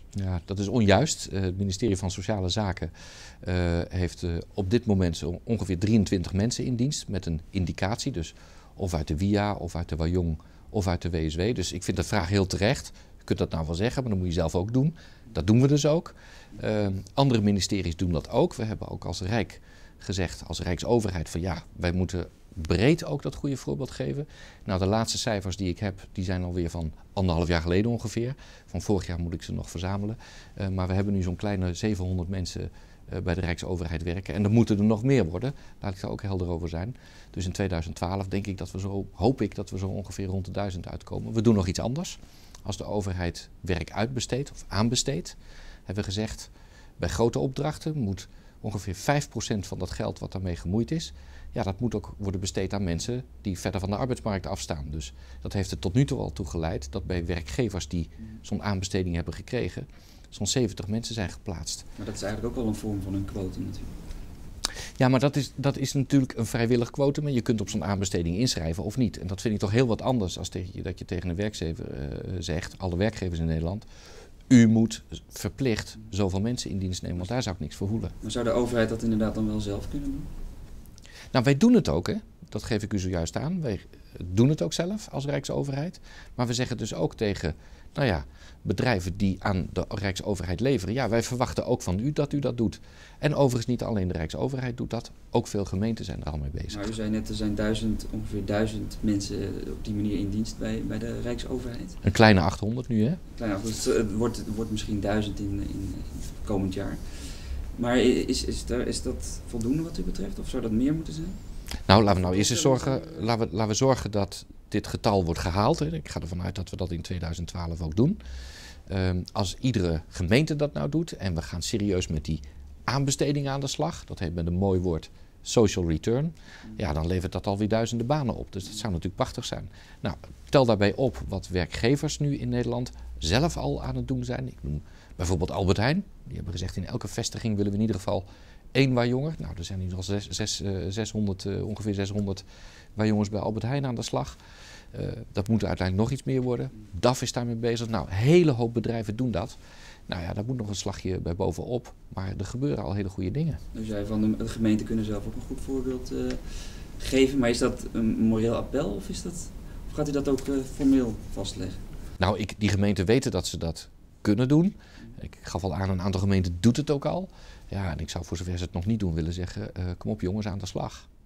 Ja, dat is onjuist. Het ministerie van Sociale Zaken heeft op dit moment zo ongeveer 23 mensen in dienst met een indicatie. Dus of uit de WIA, of uit de WAJONG, of uit de WSW. Dus ik vind de vraag heel terecht. Je kunt dat nou wel zeggen, maar dat moet je zelf ook doen. Dat doen we dus ook. Andere ministeries doen dat ook. We hebben ook als Rijk gezegd, als Rijksoverheid, van ja, wij moeten breed ook dat goede voorbeeld geven. Nou, de laatste cijfers die ik heb, die zijn alweer van 1,5 jaar geleden ongeveer. Van vorig jaar moet ik ze nog verzamelen. Maar we hebben nu zo'n kleine 700 mensen bij de Rijksoverheid werken. En er moeten er nog meer worden. Laat ik daar ook helder over zijn. Dus in 2012 hoop ik dat we zo ongeveer rond de 1000 uitkomen. We doen nog iets anders. Als de overheid werk uitbesteedt of aanbesteedt, hebben we gezegd, bij grote opdrachten moet ongeveer 5% van dat geld wat daarmee gemoeid is, ja, dat moet ook worden besteed aan mensen die verder van de arbeidsmarkt afstaan. Dus dat heeft er tot nu toe al toe geleid dat bij werkgevers die zo'n aanbesteding hebben gekregen, zo'n 70 mensen zijn geplaatst. Maar dat is eigenlijk ook wel een vorm van een quotum natuurlijk. Ja, maar dat is natuurlijk een vrijwillig quotum en je kunt op zo'n aanbesteding inschrijven of niet. En dat vind ik toch heel wat anders als dat je tegen een werkgever zegt, alle werkgevers in Nederland, u moet verplicht zoveel mensen in dienst nemen, want daar zou ik niks voor voelen. Maar zou de overheid dat inderdaad dan wel zelf kunnen doen? Nou, wij doen het ook, hè. Dat geef ik u zojuist aan. Wij doen het ook zelf als Rijksoverheid. Maar we zeggen dus ook tegen, nou ja, bedrijven die aan de Rijksoverheid leveren, ja, wij verwachten ook van u dat doet. En overigens niet alleen de Rijksoverheid doet dat, ook veel gemeenten zijn er al mee bezig. Maar u zei net, er zijn ongeveer 1000 mensen op die manier in dienst bij de Rijksoverheid. Een kleine 800 nu, hè? Dus het wordt misschien 1000 in komend jaar. Maar is dat voldoende wat u betreft? Of zou dat meer moeten zijn? Nou, laten we nou eerst eens zorgen, laten we zorgen dat dit getal wordt gehaald. Hè. Ik ga ervan uit dat we dat in 2012 ook doen. Als iedere gemeente dat nou doet en we gaan serieus met die aanbesteding aan de slag, dat heet met een mooi woord social return, ja, dan levert dat alweer duizenden banen op. Dus dat zou natuurlijk prachtig zijn. Nou, tel daarbij op wat werkgevers nu in Nederland zelf al aan het doen zijn. Ik noem bijvoorbeeld Albert Heijn. Die hebben gezegd, in elke vestiging willen we in ieder geval 1 WAJONGer. Nou, er zijn nu al 600, ongeveer 600 WAJONGers bij Albert Heijn aan de slag. Dat moet uiteindelijk nog iets meer worden. DAF is daarmee bezig. Nou, een hele hoop bedrijven doen dat. Nou ja, daar moet nog een slagje bij bovenop. Maar er gebeuren al hele goede dingen. U zei van de gemeenten kunnen zelf ook een goed voorbeeld geven. Maar is dat een moreel appel of gaat u dat ook formeel vastleggen? Nou, die gemeenten weten dat ze dat kunnen doen. Ik gaf al aan, een aantal gemeenten doet het ook al. Ja, en ik zou voor zover ze het nog niet doen willen zeggen, kom op jongens, aan de slag.